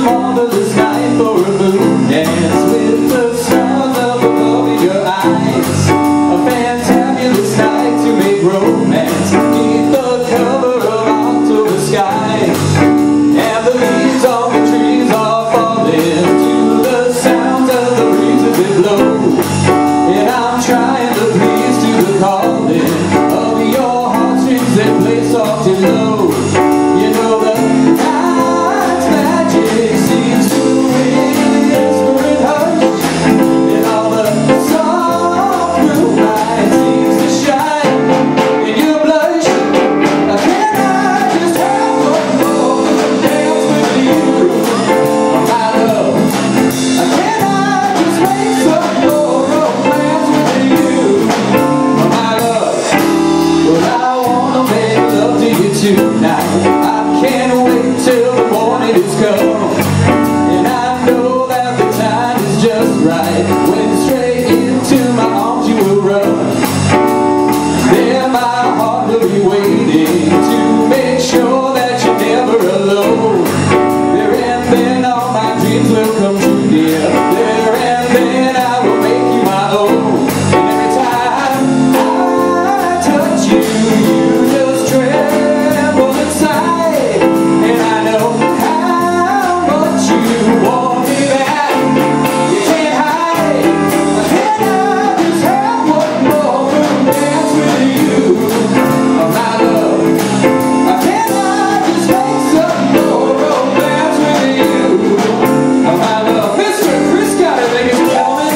a marvelous night for a moon dance with the stars up above in your eyes. A fantabulous night to make romance beneath the cover of October sky. And the leaves on the trees are falling to the sounds of the breezes that blow. And I'm trying to please to the calling of your heartstrings that play soft and low. You know the night's magic seems to whisper and hush, and all the soft moonlight seems to shine, and you blush. Can I just have one more dance with you, my love? Can I just make some more romance with you, my love? Well, I wanna make love to you tonight. I can't wait till the morning is come, and I know that the time is just right when straight into my arms you will run. There my heart will be waiting to make sure that you're never alone. There and then all my dreams will come true, dear. There and then I will make you my own. And every time I touch you, you just tremble inside. And I know how much you want me back. You can't hide. Can I just have one more dance with you, my love? Can I just make some more romance with you, my love? Mr. Chris got it, ladies and gentlemen.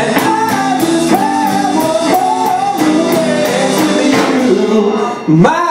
My